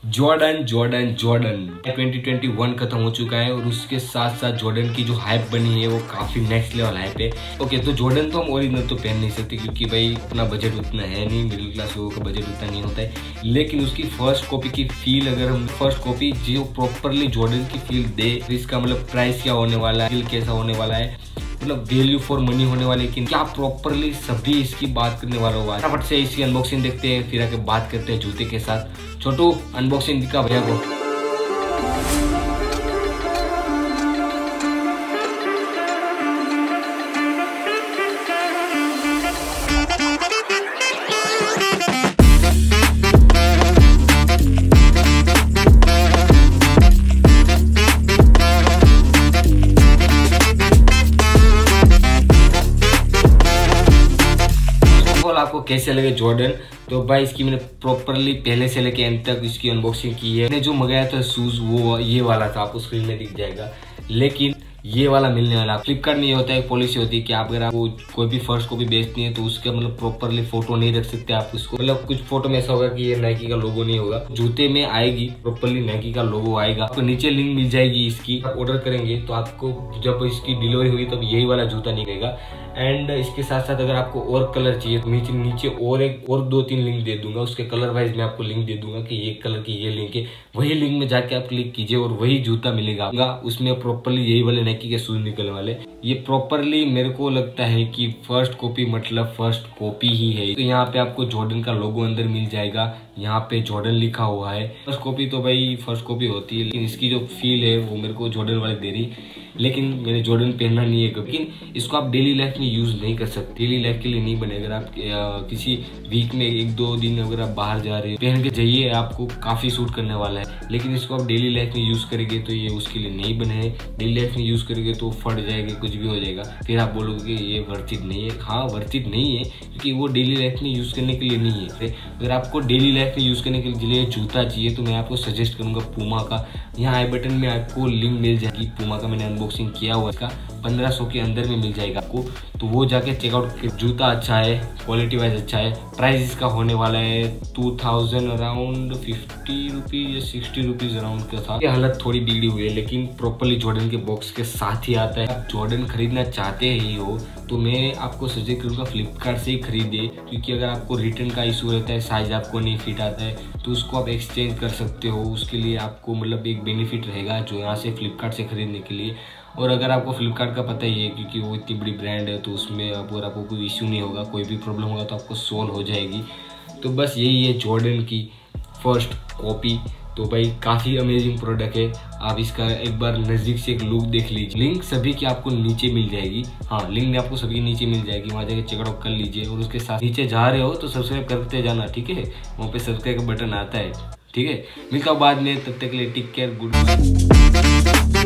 Jordan 2021 खत्म हो चुका है और उसके साथ साथ जॉर्डन की जो हाइप बनी है वो काफी नेक्स्ट लेवल हाइप है। ओके, तो जॉर्डन तो हम ओरिजिनल तो पहन नहीं सकते क्योंकि भाई अपना बजट उतना है नहीं, मिडिल क्लास लोगों का बजट उतना नहीं होता है। लेकिन उसकी फर्स्ट कॉपी की फील, अगर हम फर्स्ट कॉपी जो प्रॉपरली जॉर्डन की फील दे, इसका मतलब प्राइस क्या होने वाला है, फील कैसा होने वाला है, मतलब वैल्यू फॉर मनी होने वाले कि क्या प्रॉपरली सभी इसकी बात करने वाला होगा। फटाफट से इसकी अनबॉक्सिंग देखते हैं, फिर आके बात करते हैं जूते के साथ। छोटू अनबॉक्सिंग दिखा भैया को। आपको कैसे लगे जॉर्डन? तो भाई इसकी मैंने प्रॉपरली पहले से लेके एंड तक इसकी अनबॉक्सिंग की है। मैंने जो मंगाया था शूज वो ये वाला था, आपको स्क्रीन में दिख जाएगा, लेकिन ये वाला मिलने वाला। फ्लिपकार्ट में ये होता है, पॉलिसी होती है कि आप अगर आपको कोई भी फर्स्ट कॉपी बेचनी है तो उसका मतलब प्रॉपरली फोटो नहीं रख सकते आप उसको। मतलब कुछ फोटो में ऐसा होगा कि ये नाइकी का लोगो नहीं होगा, जूते में आएगी प्रॉपरली नाइकी का लोगो आएगा। आपको नीचे लिंक मिल जाएगी इसकी, आप ऑर्डर करेंगे तो आपको जब इसकी डिलीवरी होगी तब यही वाला जूता निकलेगा। एंड इसके साथ साथ अगर आपको और कलर चाहिए तो नीचे और 2-3 लिंक दे दूंगा, उसके कलर वाइज मैं आपको लिंक दे दूंगा कि ये कलर की ये लिंक है, वही लिंक में जाके आप क्लिक कीजिए और वही जूता मिलेगा। उसमें प्रॉपरली यही वाले नाइकी के शूज निकलने वाले। ये प्रॉपरली मेरे को लगता है कि फर्स्ट कॉपी मतलब फर्स्ट कॉपी ही है। तो यहाँ पे आपको जॉर्डन का लोगो अंदर मिल जाएगा, यहाँ पे जॉर्डन लिखा हुआ है। फर्स्ट कॉपी तो भाई फर्स्ट कॉपी होती है, लेकिन इसकी जो फील है वो मेरे को जॉर्डन वाले दे रही। लेकिन मैंने जॉर्डन पहनना नहीं है, लेकिन इसको आप डेली लाइफ में यूज नहीं कर सकते, डेली लाइफ के लिए नहीं बने। अगर आप किसी वीक में 1-2 दिन अगर आप बाहर जा रहे हैं पहन के जाइए, आपको काफी सूट करने वाला है। लेकिन इसको आप डेली लाइफ में यूज करेंगे तो ये उसके लिए नहीं बने हैं। डेली लाइफ में यूज करेंगे तो फट जाएगा, कुछ भी हो जाएगा, फिर आप बोलोगे ये वर्थित नहीं है। हाँ, वर्थित नहीं है क्योंकि वो डेली लाइफ में यूज करने के लिए नहीं है। अगर आपको डेली लाइफ में यूज करने के लिए जूता चाहिए तो मैं आपको सजेस्ट करूंगा पूमा का। यहाँ आई बटन में आपको लिंक मिल जाएगी पूमा का, मैंने अनबॉक्सिंग किया हुआ इसका, 1500 के अंदर में मिल जाएगा आपको, तो वो जाके चेकआउट। जूता अच्छा है, क्वालिटी वाइज अच्छा है। प्राइस इसका होने वाला है 2000 अराउंड 50 रुपीज या 60 रुपीज अराउंड का था। ये हालत थोड़ी बिगड़ी हुई है, लेकिन प्रॉपरली जॉर्डन के बॉक्स के साथ ही आता है। आप जॉर्डन खरीदना चाहते ही हो तो मैं आपको सजेस्ट करूंगा फ्लिपकार्ट से ही खरीदे, क्योंकि अगर आपको रिटर्न का इशू रहता है, साइज आपको नहीं फिट आता है, तो उसको आप एक्सचेंज कर सकते हो। उसके लिए आपको मतलब एक बेनिफिट रहेगा जो यहाँ से फ्लिपकार्ट से खरीदने के लिए। और अगर आपको फ्लिपकार्ट का पता ही है क्योंकि वो इतनी बड़ी ब्रांड है, तो उसमें अगर आपको कोई इश्यू नहीं होगा, कोई भी प्रॉब्लम होगा तो आपको सॉल्व हो जाएगी। तो बस यही है जॉर्डन की फर्स्ट कॉपी। तो भाई काफ़ी अमेजिंग प्रोडक्ट है, आप इसका एक बार नज़दीक से एक लुक देख लीजिए। लिंक सभी की आपको नीचे मिल जाएगी। हाँ, लिंक आपको सभी नीचे मिल जाएगी, वहाँ जाके चेकआउट कर लीजिए। और उसके साथ नीचे जा रहे हो तो सब्सक्राइब करते जाना, ठीक है? वहाँ पे सब्सक्राइब का बटन आता है, ठीक है? मिलता हूँ बाद में, तब तक के लिए टेक केयर, गुड।